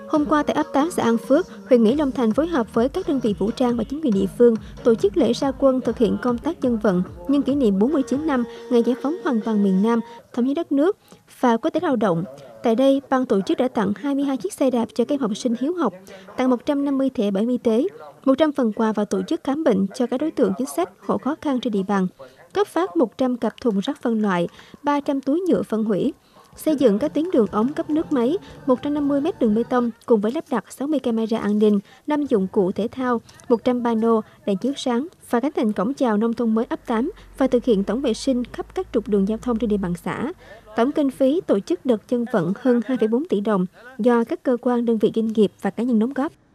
Hôm qua tại ấp 8 xã An Phước, huyện ủy Long Thành phối hợp với các đơn vị vũ trang và chính quyền địa phương tổ chức lễ ra quân thực hiện công tác dân vận nhân kỷ niệm 49 năm ngày giải phóng hoàn toàn miền Nam, thống nhất đất nước và quốc tế lao động. Tại đây, ban tổ chức đã tặng 22 chiếc xe đạp cho các em học sinh hiếu học, tặng 150 thẻ bảo hiểm y tế, 100 phần quà và tổ chức khám bệnh cho các đối tượng chính sách, hộ khó khăn trên địa bàn, cấp phát 100 cặp thùng rác phân loại, 300 túi nhựa phân hủy. Xây dựng các tuyến đường ống cấp nước máy, 150 mét đường bê tông cùng với lắp đặt 60 camera an ninh, 5 dụng cụ thể thao, 100 pano, đèn chiếu sáng và khánh thành cổng chào nông thôn mới ấp 8 và thực hiện tổng vệ sinh khắp các trục đường giao thông trên địa bàn xã. Tổng kinh phí tổ chức đợt dân vận hơn 2,4 tỷ đồng do các cơ quan, đơn vị doanh nghiệp và cá nhân đóng góp.